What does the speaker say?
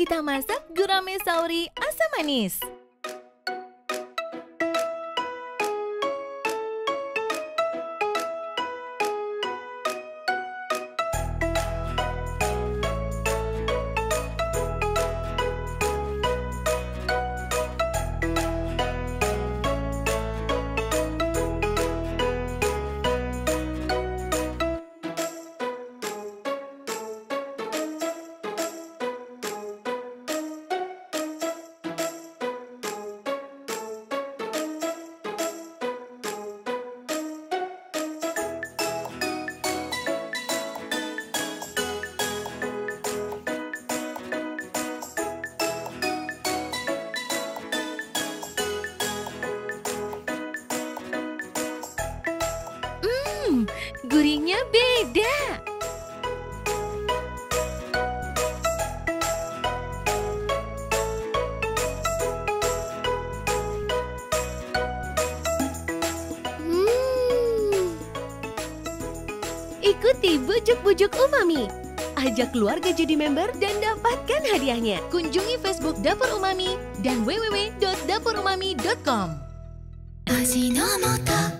kita masak gurame sauri asam manis. Gurihnya beda. Ikuti bujuk-bujuk Umami. Ajak keluarga jadi member dan dapatkan hadiahnya. Kunjungi Facebook Dapur Umami dan www.dapurumami.com.